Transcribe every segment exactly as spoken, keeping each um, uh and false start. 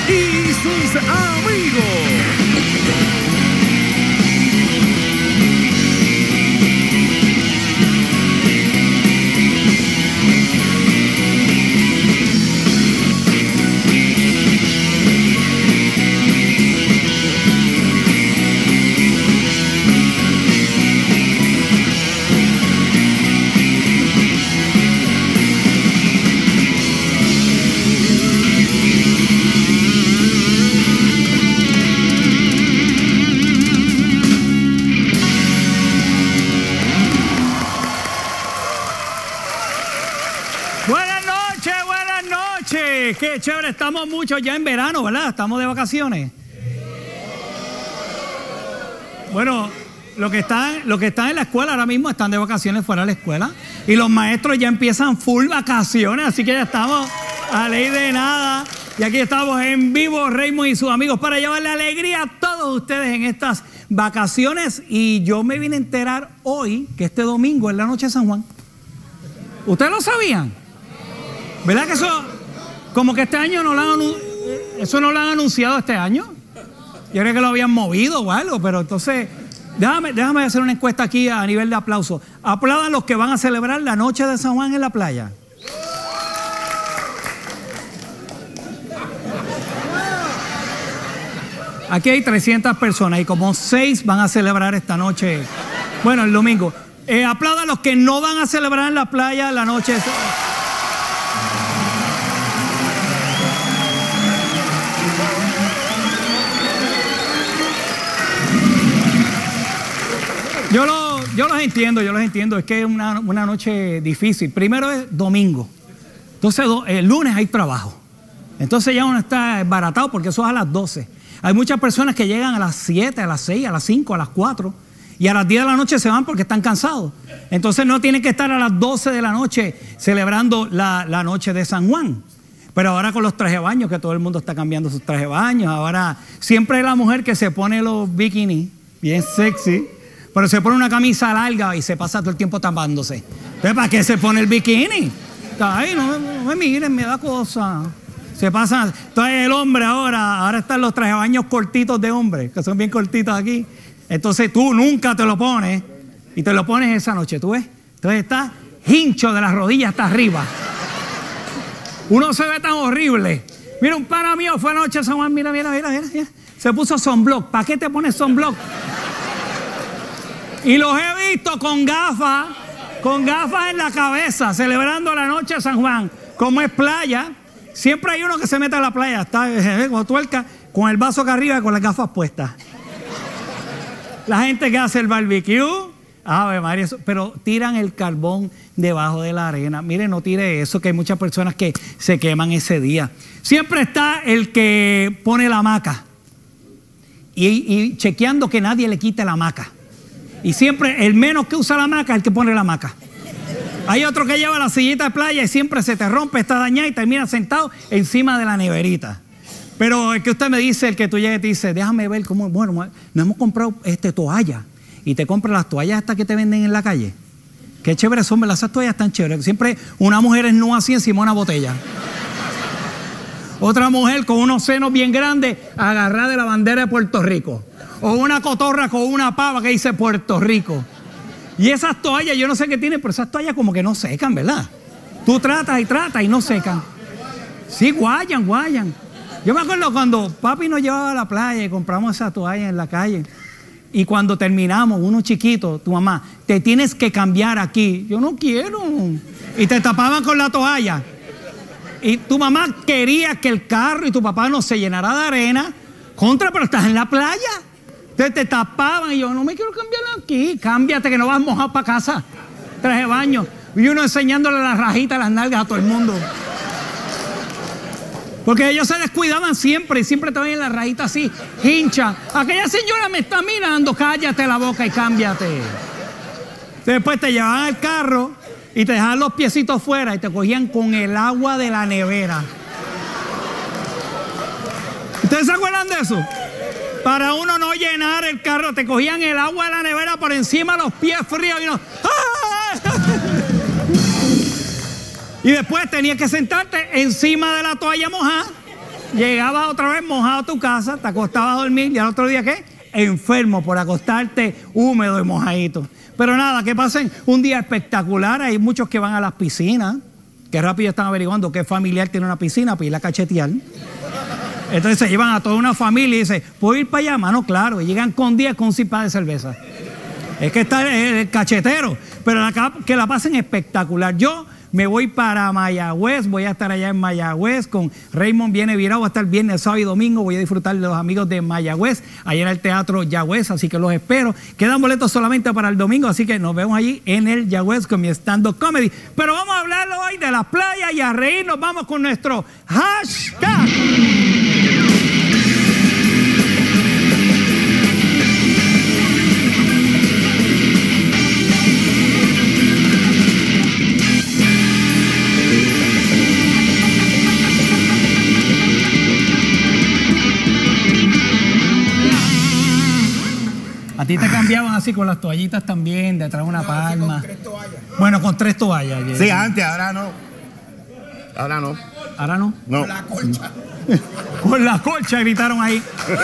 y sus amigos. Qué chévere, estamos muchos ya en verano, ¿verdad? Estamos de vacaciones. Bueno, los que están, los que están en la escuela ahora mismo están de vacaciones fuera de la escuela. Y los maestros ya empiezan full vacaciones, así que ya estamos a ley de nada. Y aquí estamos en vivo, Raymond y sus amigos, para llevarle alegría a todos ustedes en estas vacaciones. Y yo me vine a enterar hoy que este domingo es la noche de San Juan. ¿Ustedes lo sabían? ¿Verdad que eso... Como que este año no lo han, eso no lo han anunciado este año? Yo creo que lo habían movido o algo, pero entonces, déjame, déjame hacer una encuesta aquí a nivel de aplauso. Aplaudan los que van a celebrar la noche de San Juan en la playa. Aquí hay trescientas personas y como seis van a celebrar esta noche, bueno, el domingo. Eh, aplaudan los que no van a celebrar en la playa la noche de San Juan. Yo, lo, yo los entiendo, yo los entiendo. Es que es una, una noche difícil. Primero es domingo. Entonces el lunes hay trabajo. Entonces ya uno está baratado porque eso es a las doce. Hay muchas personas que llegan a las siete, a las seis, a las cinco, a las cuatro. Y a las diez de la noche se van porque están cansados. Entonces no tienen que estar a las doce de la noche celebrando la, la noche de San Juan. Pero ahora con los trajes de baño, que todo el mundo está cambiando sus trajes de baño. Ahora siempre hay la mujer que se pone los bikinis, bien sexy. Pero se pone una camisa larga y se pasa todo el tiempo tapándose. Entonces, ¿para qué se pone el bikini? Ay, no, no me miren, me da cosa. Se pasa. Entonces el hombre ahora, ahora están los trajes de baños cortitos de hombre, que son bien cortitos aquí. Entonces tú nunca te lo pones y te lo pones esa noche, ¿tú ves? Entonces está hincho de las rodillas hasta arriba. Uno se ve tan horrible. Mira, un pana mío fue anoche a San Juan, mira, mira, mira, mira, mira. Se puso sunblock. ¿Para qué te pones sunblock? Y los he visto con gafas, con gafas en la cabeza, celebrando la noche de San Juan. Como es playa, siempre hay uno que se mete a la playa, está eh, con tuerca, con el vaso acá arriba y con las gafas puestas. La gente que hace el barbecue, ave María, pero tiran el carbón debajo de la arena. Mire, no tire eso, que hay muchas personas que se queman ese día. Siempre está el que pone la hamaca y, y chequeando que nadie le quite la hamaca. Y siempre el menos que usa la hamaca es el que pone la hamaca. Hay otro que lleva la sillita de playa y siempre se te rompe, está dañada y termina sentado encima de la neverita. Pero el que usted me dice, el que tú llegues y te dice, déjame ver cómo, bueno, nos hemos comprado este toalla. Y te compras las toallas hasta que te venden en la calle. Qué chéveres son, ¿verdad? Esas toallas están chéveres. Siempre una mujer es no así encima de una botella. Otra mujer con unos senos bien grandes agarrada de la bandera de Puerto Rico. O una cotorra con una pava que dice Puerto Rico. Y esas toallas, yo no sé qué tienen, pero esas toallas como que no secan, ¿verdad? Tú tratas y tratas y no secan. Sí, guayan, guayan. Yo me acuerdo cuando papi nos llevaba a la playa y compramos esa toalla en la calle. Y cuando terminamos, uno chiquito, tu mamá, te tienes que cambiar aquí. Yo no quiero. Y te tapaban con la toalla. Y tu mamá quería que el carro y tu papá no se llenara de arena. Contra, pero estás en la playa. Entonces te tapaban y yo, no me quiero cambiar aquí. Cámbiate que no vas mojado para casa. Traje de baño. Y uno enseñándole las rajitas, las nalgas a todo el mundo. Porque ellos se descuidaban siempre y siempre estaban en la rayita así, hincha. Aquella señora me está mirando, cállate la boca y cámbiate. Después te llevaban al carro y te dejaban los piecitos fuera y te cogían con el agua de la nevera. ¿Ustedes se acuerdan de eso? Para uno no llenar el carro, te cogían el agua de la nevera por encima de los pies fríos y no... Y después tenías que sentarte encima de la toalla mojada llegabas otra vez mojado a tu casa, te acostabas a dormir y al otro día, ¿qué? Enfermo por acostarte húmedo y mojadito. Pero nada, que pasen un día espectacular. Hay muchos que van a las piscinas, que rápido están averiguando qué familiar tiene una piscina para ir a cachetear. Entonces se llevan a toda una familia y dicen, ¿puedo ir para allá? Mano, claro. Y llegan con diez con un cipá de cerveza. Es que está el, el cachetero. Pero la, que la pasen espectacular. Yo me voy para Mayagüez, voy a estar allá en Mayagüez con Raymond viene virado, va a estar viernes, sábado y domingo, voy a disfrutar de los amigos de Mayagüez, allá en el Teatro Yagüez, así que los espero. Quedan boletos solamente para el domingo, así que nos vemos allí en el Yagüez con mi stand-up comedy. Pero vamos a hablar hoy de las playas y a reírnos, vamos con nuestro hashtag. A ti te cambiaban así con las toallitas también, detrás de una no, palma. Con tres toallas. Bueno, con tres toallas. Sí, yeah. Antes, ahora no. Ahora no. ¿Ahora no? No. Con la colcha. Con la colcha gritaron ahí.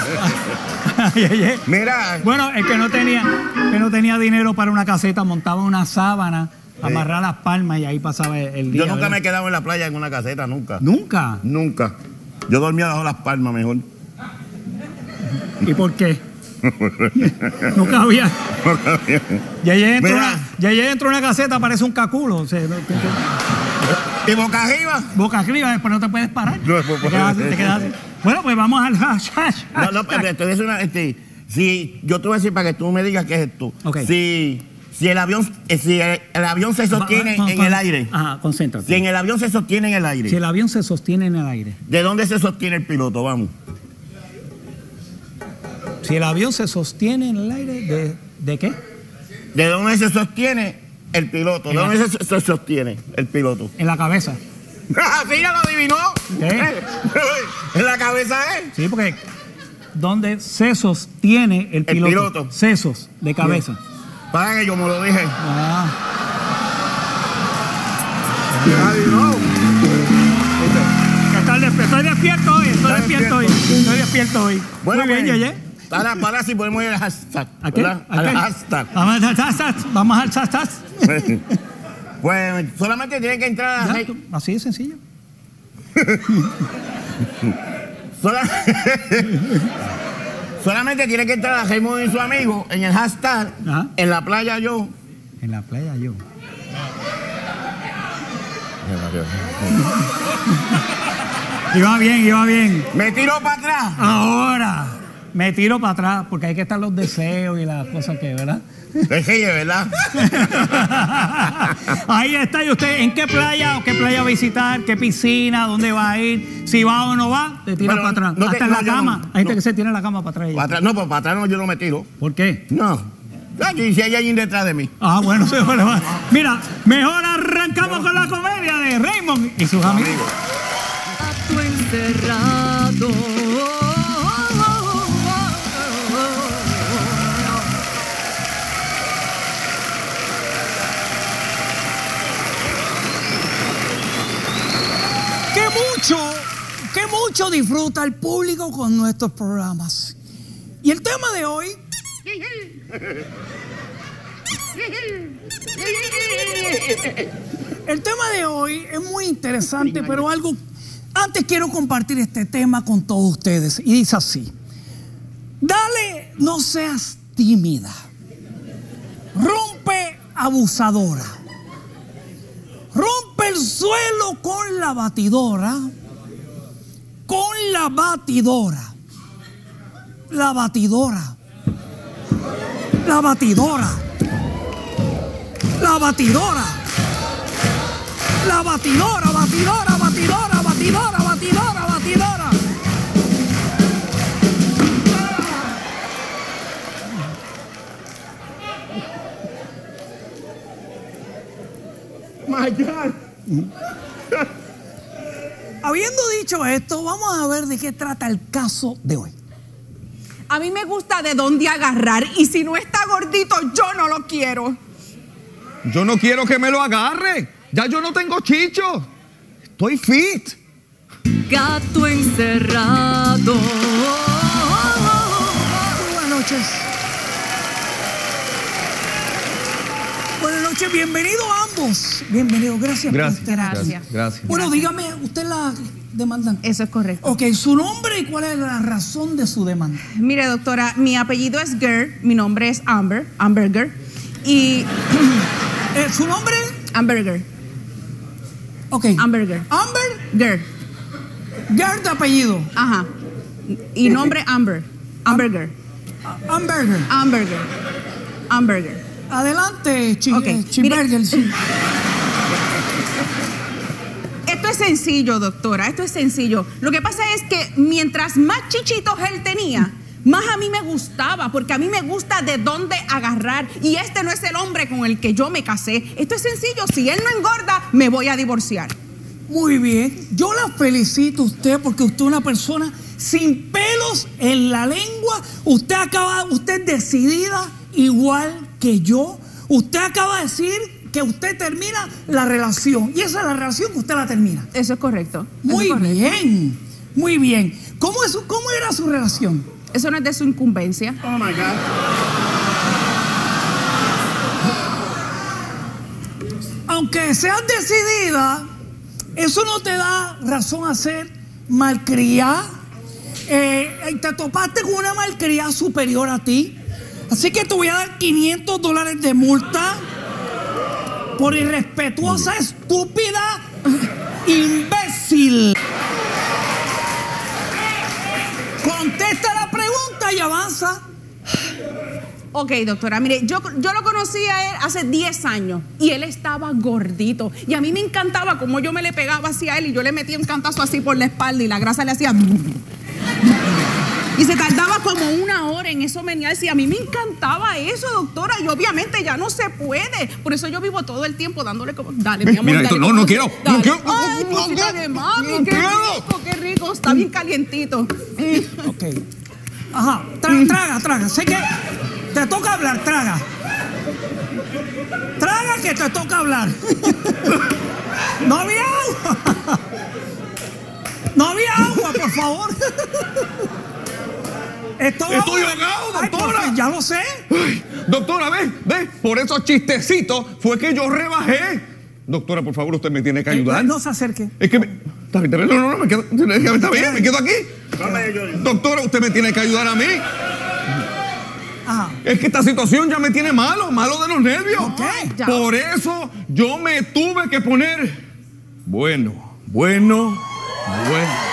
Mira. Bueno, el que no tenía, que no tenía dinero para una caseta, montaba una sábana, sí, amarraba las palmas y ahí pasaba el día. Yo nunca ¿verdad? me he quedado en la playa en una caseta, nunca. ¿Nunca? Nunca. Yo dormía bajo las palmas mejor. ¿Y por qué? No cabía. Ya dentro una, ya dentro una caseta parece un caculo. O sea, no, te, te, ¿Y boca arriba? Boca arriba, después no te puedes parar. No, te quedas así, te quedas así. Bueno, pues vamos al hash, hash, No, no, pero te voy a decir una, este, si yo te voy a decir para que tú me digas qué es esto. Okay. Si, si el avión, si el, el avión se sostiene va, va, en va, el aire. Ajá, concéntrate. Si en el avión se sostiene en el aire. Si el avión se sostiene en el aire. ¿De dónde se sostiene el piloto? Vamos. Si el avión se sostiene en el aire, ¿de, de qué? ¿De dónde se sostiene el piloto? ¿De la... dónde se, se sostiene el piloto? En la cabeza. ¿Sí ya lo adivinó? ¿Qué? ¿En la cabeza es? Sí, porque ¿dónde se sostiene el piloto? El piloto. Sesos de cabeza. Sí. Para que yo me lo dije. Ah. ¿Ya adivinó? Estoy despierto hoy, estoy despierto hoy, estoy despierto hoy. Bueno, muy bien, pues, Yeye. Para, para si podemos ir al hashtag. ¿A qué? ¿A ¿A qué? Al hashtag. Vamos al hashtag. Vamos al hashtag. Pues solamente tiene que entrar a... Ya, así de sencillo. Sola... solamente tiene que entrar a Raymond y su amigo en el hashtag. Ajá. En la playa yo. En la playa yo. Iba bien, iba bien. Me tiro para atrás. Ahora, me tiro para atrás, porque hay que estar los deseos y las cosas que, ¿verdad? Deje, ¿verdad? Ahí está. ¿Y usted en qué playa o qué playa va a visitar? ¿Qué piscina? ¿Dónde va a ir? Si va o no va, te tiras para atrás. No Hasta te, en no, la cama. No, hay gente no. que se tiene la cama para atrás. Para atrás no, pues para atrás no, yo no me tiro. ¿Por qué? No. Aquí si hay alguien detrás de mí. Ah, bueno, se vale, vale. Mira, mejor arrancamos con la comedia de Raymond y sus amigos. Gato encerrado. ¡Qué mucho, qué mucho disfruta el público con nuestros programas! Y el tema de hoy... El tema de hoy es muy interesante, pero algo... Antes quiero compartir este tema con todos ustedes. Y dice así: dale, no seas tímida. Rompe, abusadora. Rompe el suelo con la batidora. Con la batidora. La batidora. La batidora. La batidora. La batidora, batidora, batidora, batidora, batidora, batidora. My God. Habiendo dicho esto, vamos a ver de qué trata el caso de hoy. A mí me gusta de dónde agarrar y si no está gordito, yo no lo quiero. Yo no quiero que me lo agarre. Ya yo no tengo chicho. Estoy fit. gato encerrado. Buenas noches. Buenas noches, bienvenidos ambos. Bienvenidos, gracias. Gracias. Por estar aquí. Gracias. Gracias. Bueno, dígame, usted la demanda. Eso es correcto. Ok, su nombre y cuál es la razón de su demanda. Mire, doctora, mi apellido es Girl, mi nombre es Amber, Amberger. Y. Eh, ¿Su nombre? Amberger. Ok. Amberger. Amber, Girl. Girl de apellido. Ajá. Y nombre Amber. Amberger. Amberger. Amberger. Amberger. Adelante, chi, Ok, eh, Chimberger, sí. Esto es sencillo, doctora, esto es sencillo. Lo que pasa es que mientras más chichitos él tenía, más a mí me gustaba, porque a mí me gusta de dónde agarrar. Y este no es el hombre con el que yo me casé. Esto es sencillo, si él no engorda, me voy a divorciar. Muy bien. Yo la felicito a usted porque usted es una persona sin pelos en la lengua. Usted acaba, usted es decidida igual que yo. Usted acaba de decir que usted termina la relación. Y esa es la relación que usted la termina. Eso es correcto. Eso Muy es correcto. bien. Muy bien. ¿Cómo, es, ¿Cómo era su relación? Eso no es de su incumbencia. Oh my God. Aunque seas decidida, eso no te da razón a ser malcriada. Eh, te topaste con una malcriada superior a ti. Así que te voy a dar quinientos dólares de multa por irrespetuosa, estúpida, imbécil. Contesta la pregunta y avanza. Ok, doctora, mire, yo, yo lo conocí a él hace diez años y él estaba gordito. Y a mí me encantaba como yo me le pegaba hacia él y yo le metía un cantazo así por la espalda y la grasa le hacía... Y se tardaba como una hora en eso menearse y a mí me encantaba eso, doctora. Y obviamente ya no se puede. Por eso yo vivo todo el tiempo dándole como... Dale, mi amor, Mira, dale, esto, no, como- no quiero, dale. no quiero. Ay, No, no, cosita no, de mami, no qué quiero. rico, qué rico. Está bien calientito. Ok. Ajá, tra- traga, traga. Sé que te toca hablar, traga. Traga que te toca hablar. No había agua. No había agua, por favor. Estoy, Estoy ahogado, Ay, por doctora. fin, ya lo sé. Ay, doctora, ve, ve, por esos chistecitos fue que yo rebajé. Doctora, por favor, usted me tiene que ayudar. No se acerque. Es que me... Está bien, está bien, no, no, no, me quedo, está bien, me quedo aquí. Doctora, usted me tiene que ayudar a mí. Ajá. Es que esta situación ya me tiene malo, malo de los nervios. Ok, ya. Por eso yo me tuve que poner bueno, bueno, bueno.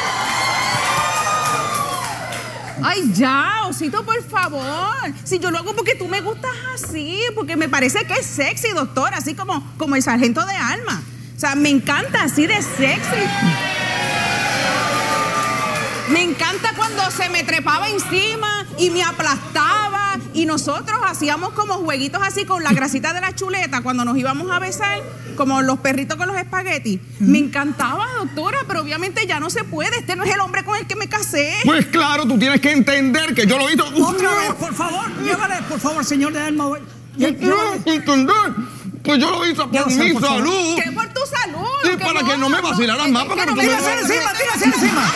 Ay, ya, Osito, por favor. Si yo lo hago porque tú me gustas así, porque me parece que es sexy, doctora, así como, como el sargento de Alma. O sea, me encanta así de sexy. Me encanta cuando se me trepaba encima y me aplastaba y nosotros hacíamos como jueguitos así con la grasita de la chuleta cuando nos íbamos a besar, como los perritos con los espaguetis. Me encantaba, doctora, pero obviamente ya no se puede. Este no es el hombre con el que me casé. Pues claro, tú tienes que entender que yo lo hice. Otra vez, por favor, llévale, por favor, señor de Alma. Yo quiero entender que yo lo hice por Llévaselo, mi por favor. salud. Que por tu salud. Y para que no me vacilaran más, que porque no tú me me Tírase vas a- encima, tírase encima.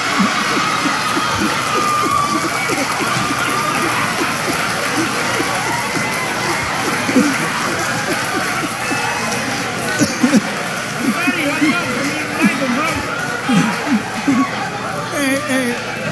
Eh, eh.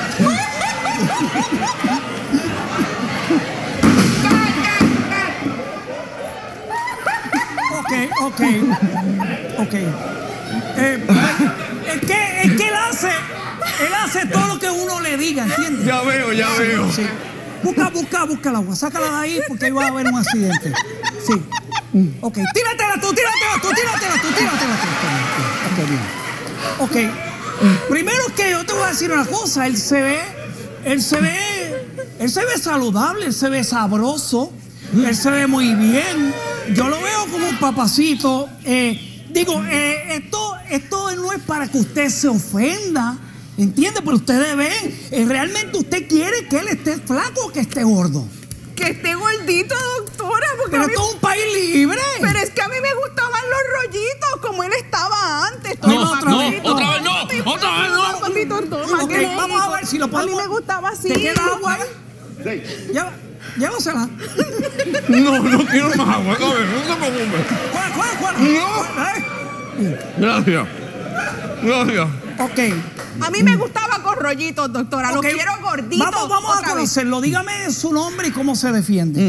Ok, ok, ok. Eh, es que, es que él hace, él hace todo lo que uno le diga, ¿entiendes? Ya veo, ya veo. Sí. Busca, busca, busca el agua, sácala de ahí porque ahí va a haber un accidente. Sí. Ok, tíratela tú, tíratela tú, tíratela tú, tíratela tú. Ok, bien. Ok. Primero que yo te voy a decir una cosa, él se ve, él se ve, él se ve saludable, él se ve sabroso, él se ve muy bien. Yo lo veo como un papacito. Eh, digo, eh, esto, esto no es para que usted se ofenda, ¿entiende? Pero ustedes ven, eh, realmente usted quiere que él esté flaco o que esté gordo. Que esté gordito, doctora. Porque pero a mí- esto es un país libre. Pero es que a mí me gustaban los rollitos, como él estaba antes. No, todo otra papito. vez, otra vez no, Papi, otra vez no. papito, toma, Ok, qué vamos a rico. ver si lo podemos- A mí me gustaba así. ¿Te queda agua ahí? Sí. Lleva- Llévasela. No, no quiero más agua. A ver, no se preocupe. ¿Cuál, cuál, cuál? No. ¿Eh? Gracias. Gracias. Ok. A mí me gustaba con rollitos, doctora. Ok. Los quiero gorditos. Vamos, vamos a otra vez. conocerlo. Dígame su nombre y cómo se defiende.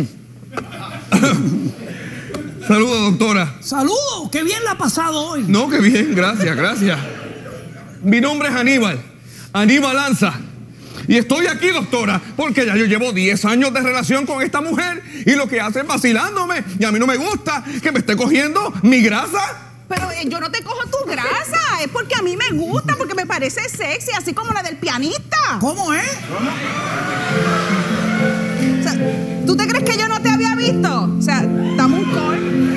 Saludos, doctora. Saludos, qué bien la ha pasado hoy. No, qué bien, gracias, gracias. Mi nombre es Aníbal, Aníbal Lanza. Y estoy aquí, doctora, porque ya yo llevo diez años de relación con esta mujer y lo que hace es vacilándome. Y a mí no me gusta que me esté cogiendo mi grasa. Pero eh, yo no te cojo tu grasa. Es porque a mí me gusta, porque me parece sexy, así como la del pianista. ¿Cómo es? O sea, ¿tú te crees que yo no te había visto? O sea, dame un call.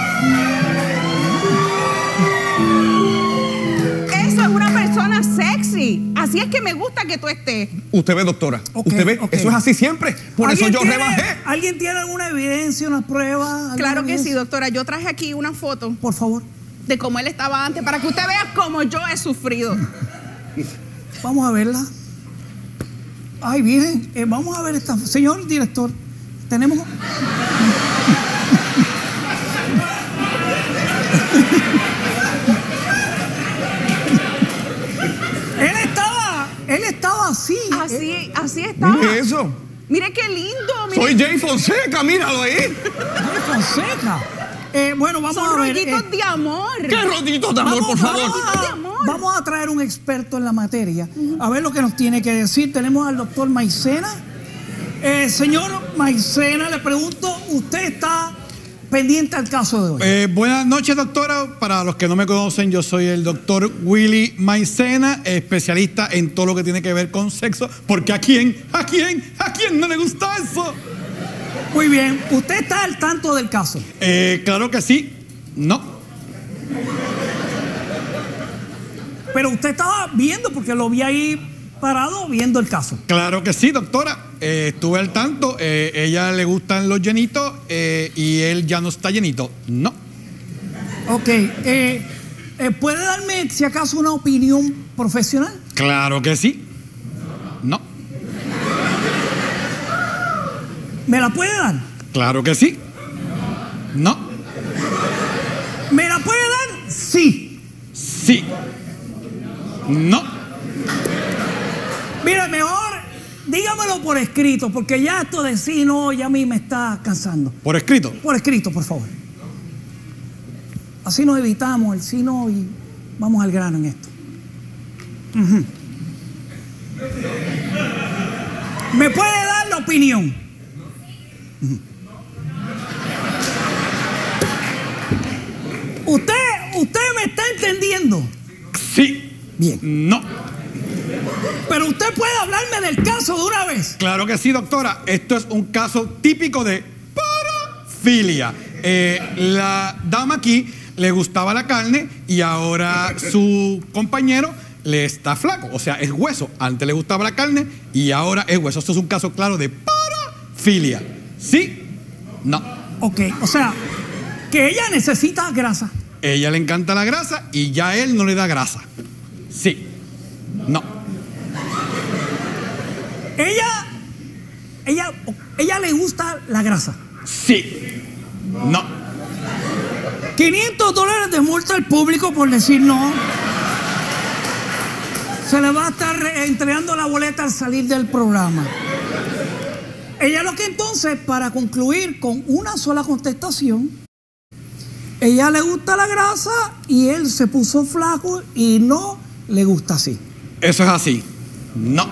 Eso es una persona sexy. Así es que me gusta que tú estés. Usted ve, doctora. Ok, Usted ve, ok. eso es así siempre. Por eso ¿Alguien yo tiene- rebajé. ¿Alguien tiene alguna evidencia, una prueba? alguna Claro que sí, evidencia? doctora. Yo traje aquí una foto Por favor, de cómo él estaba antes para que usted vea cómo yo he sufrido. vamos a verla. Ay, miren, eh, vamos a ver esta. Señor director, tenemos. Él estaba, él estaba así. eh, Así, así estaba. Mire eso. Mire qué lindo. Mire. Soy Jay Fonseca, míralo ahí. eh, Fonseca. Eh, bueno, vamos Son a ver. rollitos eh, de amor. ¿Qué rollitos de amor, Vamos, por favor? vamos a- de amor. vamos a traer un experto en la materia a ver lo que nos tiene que decir. Tenemos al doctor Maicena. Eh, señor Maicena, le pregunto, ¿usted está pendiente al caso de hoy? Eh, buenas noches, doctora. Para los que no me conocen, yo soy el doctor Willy Maicena, especialista en todo lo que tiene que ver con sexo. Porque ¿a quién? ¿A quién? ¿A quién no le gusta eso? Muy bien, ¿usted está al tanto del caso? Eh, claro que sí. No. Pero usted estaba viendo, porque lo vi ahí parado viendo el caso. Claro que sí, doctora. Eh, estuve al tanto. Eh, ella le gustan los llenitos eh, y él ya no está llenito. No. Ok, eh, eh, ¿puede darme, si acaso, una opinión profesional? Claro que sí. No. ¿Me la puede dar? Claro que sí. No. ¿Me la puede dar? Sí. Sí. No. Mira, mejor dígamelo por escrito, porque ya esto de sí, no, ya a mí me está cansando. Por escrito. Por escrito, por favor. Así nos evitamos el sí, no y vamos al grano en esto. Ujú. ¿Me puede dar la opinión? Ujú. ¿Usted, usted me está entendiendo? Sí. Bien. No. Pero usted puede hablarme del caso de una vez. Claro que sí, doctora. Esto es un caso típico de parafilia. Eh, la dama aquí le gustaba la carne y ahora su compañero le está flaco. O sea, es hueso. Antes le gustaba la carne y ahora es hueso. Esto es un caso claro de parafilia. ¿Sí? No. Ok, o sea, que ella necesita grasa. Ella le encanta la grasa y ya él no le da grasa. Sí. No. Ella, ella, ella le gusta la grasa. Sí. No. quinientos dólares de multa al público por decir no. Se le va a estar re- entregando la boleta al salir del programa. Ella lo que entonces, para concluir con una sola contestación, ella le gusta la grasa y él se puso flaco y no le gusta así. Eso es así. No.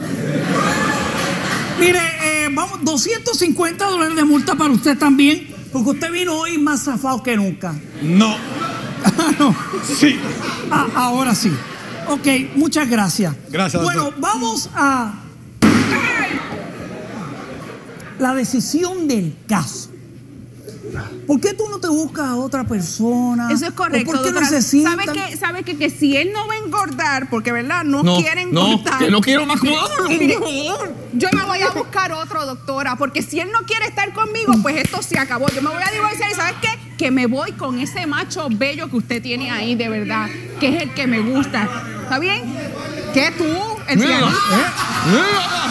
Mire, eh, vamos, doscientos cincuenta dólares de multa para usted también, porque usted vino hoy más zafado que nunca. No. No. Sí. Ah, ahora sí. Ok, muchas gracias. Gracias, Bueno, doctor. vamos a la decisión del caso. ¿Por qué tú no te buscas a otra persona? Eso es correcto, ¿O ¿Por qué doctora. no se sientan? ¿Sabe qué? ¿Sabe qué? Que si él no va a engordar, porque verdad, no, No, quiere no, engordar. que no quiero más comida. Mire, yo me voy a buscar otro, doctora, porque si él no quiere estar conmigo, pues esto se acabó. Yo me voy a divorciar y ¿sabes qué? Que me voy con ese macho bello que usted tiene ahí, de verdad, que es el que me gusta. ¿Está bien? ¿Qué tú? El Mira, pianista. mira.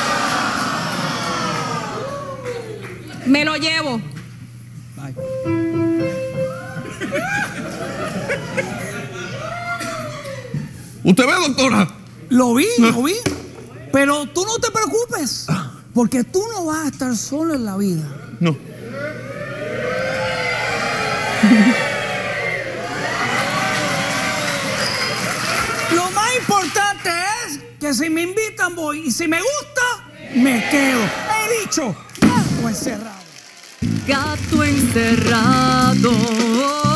Me lo llevo. Bye. ¿Usted ve, doctora? Lo vi, lo vi. Pero tú no te preocupes, porque tú no vas a estar solo en la vida. No. Lo más importante es que si me invitan voy y si me gusta, me quedo. He dicho, gato encerrado. Gato encerrado.